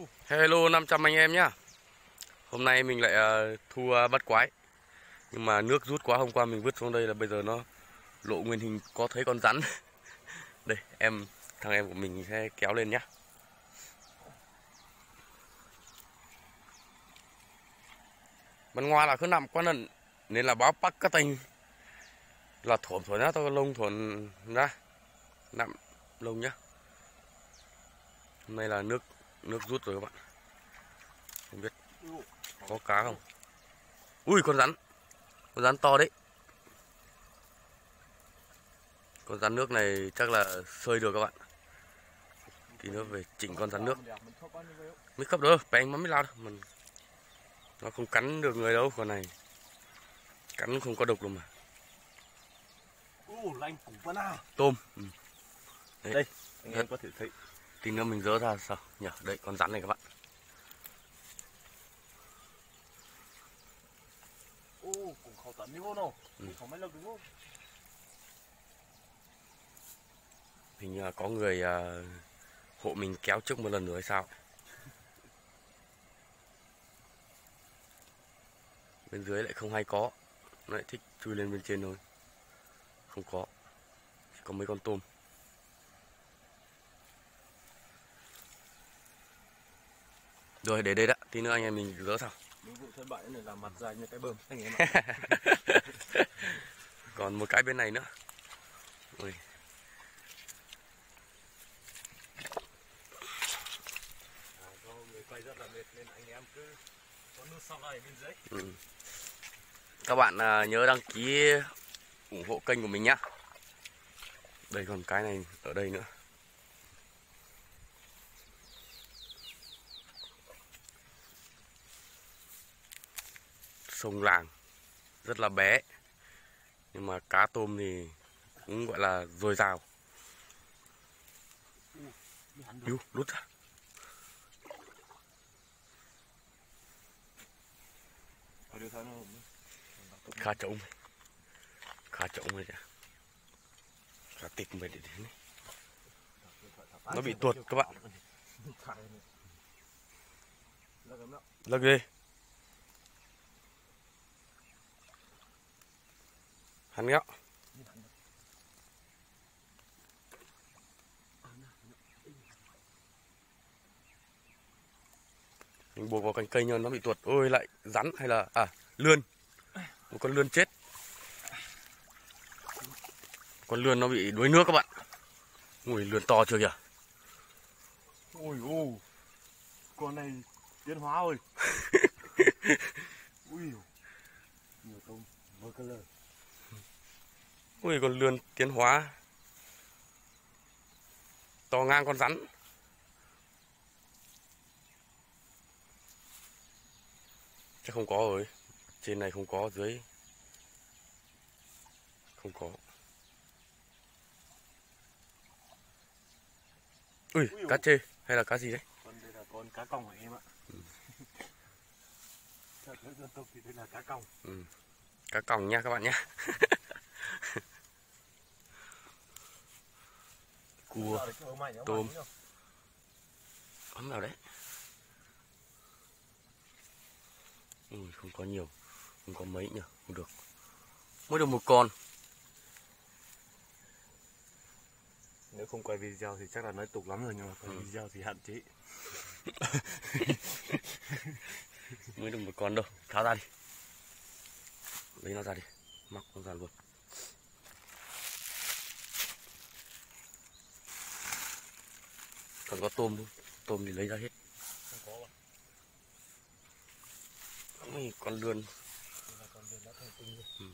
Hello 500 anh em nhá. Hôm nay mình lại thu bắt quái. Nhưng mà nước rút quá, hôm qua mình vứt xuống đây là bây giờ nó lộ nguyên hình, có thấy con rắn. Đây, thằng em của mình sẽ kéo lên nhá. Bên ngoài là cứ nằm quá nần nên là báo bắt cái tình là thổn thổn nhá, tôi lông thổn ra. Nằm lông nhá. Hôm nay là nước rút rồi các bạn. Không biết có cá không. Ui, con rắn to đấy. Con rắn nước này chắc là sơi được các bạn. Tí nữa về chỉnh con rắn nước. Mới cấp được, bèn mới lao đâu. Nó không cắn được người đâu, con này cắn không có độc đâu mà. Tôm. Đấy. Đây, anh em có thể thấy. Tí nữa mình dỡ ra sao nhỉ? Đây, con rắn này các bạn. Cũng khó tấn đi vô đâu. Không mấy lần đúng không? Hình như là có người hộ mình kéo trước một lần nữa hay sao. Bên dưới lại không hay có. Nó lại thích chui lên bên trên thôi. Không có. Chỉ có mấy con tôm. Rồi, để đây đã. Tí nữa anh em mình dỡ sao. Những vụ thất bại này làm mặt dài như cái bơm anh em ạ. Còn một cái bên này nữa. Ui. Do người quay rất là mệt nên anh em cứ có nước sau này bên dưới. Các bạn nhớ đăng ký ủng hộ kênh của mình nhá. Đây còn cái này ở đây nữa. Sông Làng rất là bé, nhưng mà cá tôm thì cũng gọi là dồi dào. Đút ra. Khá trống này kìa. Khá tịt về để thế này. Nó bị tuột các bạn. Lật đi. Hắn ngẹo. Mình buộc vào cành cây nhưng nó bị tuột. Ôi, lại rắn hay là lươn. Một con lươn chết. Con lươn nó bị đuối nước các bạn. Ui, lươn to chưa kìa. Ôi con này tiến hóa rồi. Ui, nhiều tôm với cái lời. Ui, con lươn tiến hóa to ngang con rắn. Chắc không có rồi. Trên này không có, dưới không có. Ui, cá chê hay là cá gì đấy? Con đây là con cá còng của em ạ. Dân tộc thì đây là cá còng. Cá còng nha các bạn nhé. Cua, tôm. Ấm vào đấy. Ui, không có nhiều. Không có mấy nhỉ. Không được. Mới được một con. Nếu không quay video thì chắc là nói tục lắm rồi, nhưng mà quay video thì hạn chế. Mới được một con đâu. Tháo ra đi. Lấy nó ra đi. Móc nó ra luôn. Còn có tôm thôi. Tôm thì lấy ra hết. Không có à? Ui, con lươn. Con lươn đã thành tinh rồi.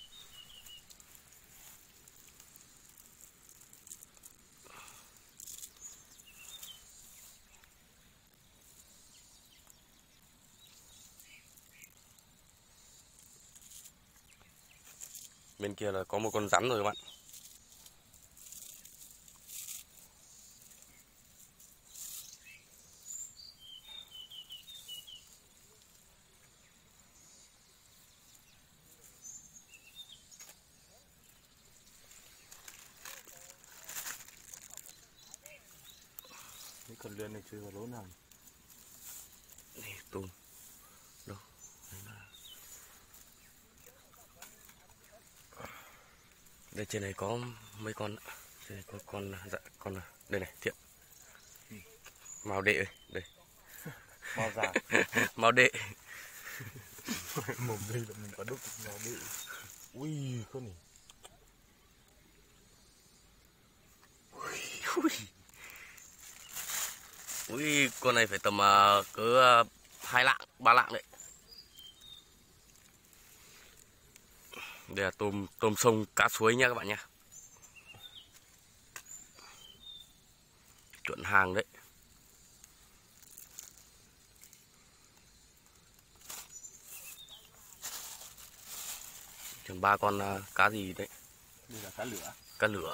Bên kia là có một con rắn rồi các bạn. Cái con lươn này chui vào lỗ nào. Này, tôm đâu đây, trên này có mấy con, trên này có con, dạ con đây này Thiện, màu đệ ơi, đây Màu giả. màu đệ. Mồm đây là mình có đúc màu đệ. Ui con này. Ui, con này phải tầm cỡ 2 lạng 3 lạng đấy. Đây là tôm sông cá suối nha các bạn nha, chuẩn hàng đấy. Chừng 3 con cá gì đấy. Đây là cá lửa. Cá lửa.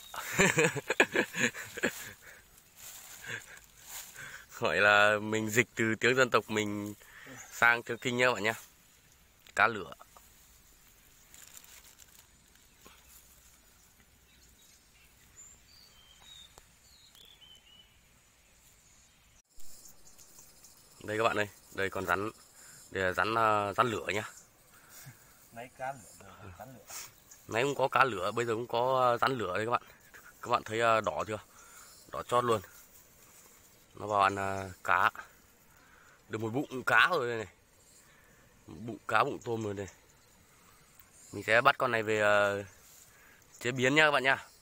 Gọi là mình dịch từ tiếng dân tộc mình sang tiếng Kinh nhá các bạn nhá. Cá lửa. Đây các bạn ơi, đây còn rắn, đây là rắn lửa nhá. Nãy cá lửa, cá lửa. Nãy cũng có cá lửa, bây giờ cũng có rắn lửa đây các bạn. Các bạn thấy đỏ chưa? Đỏ chót luôn. Nó vào ăn cá. Được một bụng cá rồi đây này. Bụng cá, bụng tôm rồi đây. Mình sẽ bắt con này về chế biến nha các bạn nha.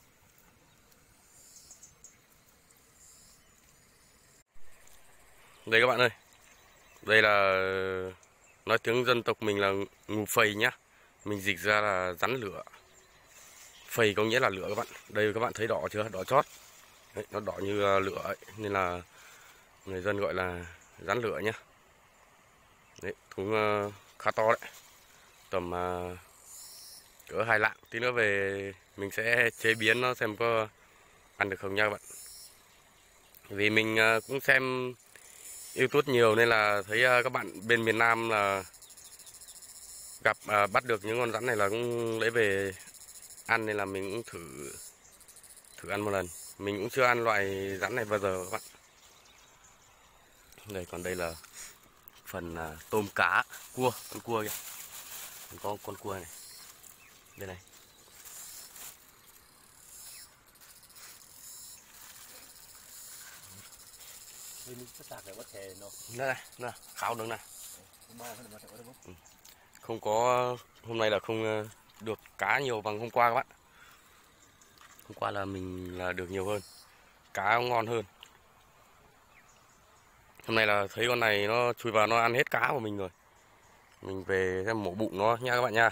Đây các bạn ơi. Đây là, nói tiếng dân tộc mình là ngù phầy nhá. Mình dịch ra là rắn lửa. Phầy có nghĩa là lửa các bạn. Đây các bạn thấy đỏ chưa? Đỏ chót. Đấy, nó đỏ như lửa ấy. Nên là người dân gọi là rắn lửa nhá. Đấy, cũng khá to đấy. Tầm cỡ 2 lạng. Tí nữa về mình sẽ chế biến nó xem có ăn được không nha các bạn. Vì mình cũng xem YouTube nhiều nên là thấy các bạn bên miền Nam là gặp bắt được những con rắn này là cũng lấy về ăn, nên là mình cũng thử ăn một lần. Mình cũng chưa ăn loại rắn này bao giờ các bạn. Đây, còn đây là phần tôm cá, cua, con cua kìa. Có con cua này. Đây này. Đây mình sẽ tạc để bắt chè nó. Đây này, khảo đứng này. Không có, hôm nay là không được cá nhiều bằng hôm qua các bạn. Hôm qua là mình là được nhiều hơn, cá ngon hơn. Hôm nay là thấy con này nó chui vào nó ăn hết cá của mình rồi. Mình về xem mổ bụng nó nha các bạn nha.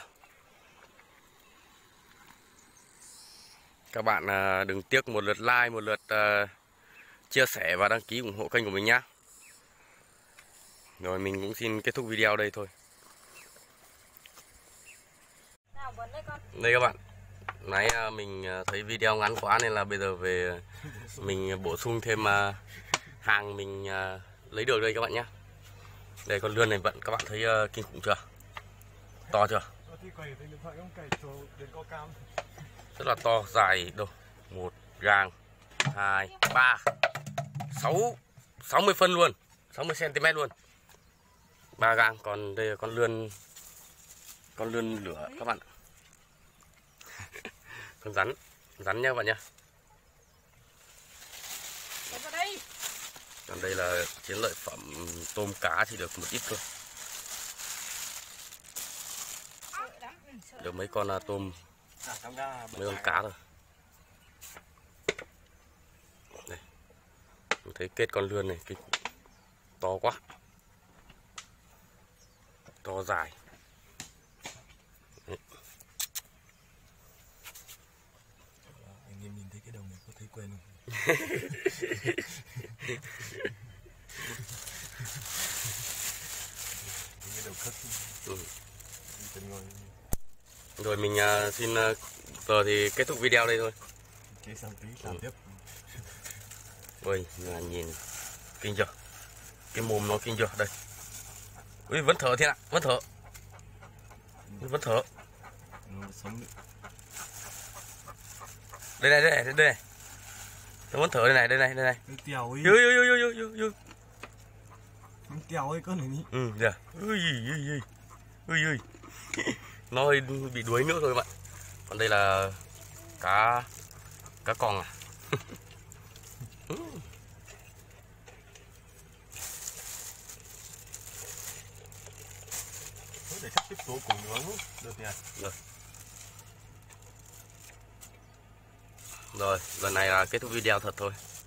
Các bạn đừng tiếc một lượt like, một lượt chia sẻ và đăng ký ủng hộ kênh của mình nhá. Rồi mình cũng xin kết thúc video đây thôi. Đây các bạn, nãy mình thấy video ngắn quá nên là bây giờ về mình bổ sung thêm hàng mình lấy được đây các bạn nhé. Đây, con lươn này vẫn các bạn thấy kinh khủng chưa? To chưa? Rất là to, dài đâu. 1 gang, 2, 3, 60 phân luôn, 60 cm luôn. 3 gang, còn đây là con lươn lửa các bạn. Con rắn nha các bạn nha. Còn đây là chiến lợi phẩm tôm cá thì được một ít thôi. Được mấy con tôm, mấy con cá rồi. Đây, mình thấy kết con lươn này kinh khủng, to quá, to dài. Đấy. Anh em nhìn thấy cái đồng này có thấy quen không? Cái đầu khất. Rồi mình xin giờ thì kết thúc video đây thôi. Cái sang tí làm tiếp. Ôi, là nhìn kinh chưa? Cái mồm nó kinh chưa? Đây. Ui, vẫn thở thế ạ, vẫn thở. Vẫn thở. Nó sống được. Đây này. Nó vẫn thở đây này. Nó tèo ấy. Yu. tèo ấy cơ này nhỉ. Ừ, dạ. Ui. Nó hơi bị đuối nước thôi bạn. Còn đây là cá con à. Để chắc tiếp tục cùng nướng được nhỉ. Rồi, lần này là kết thúc video thật thôi.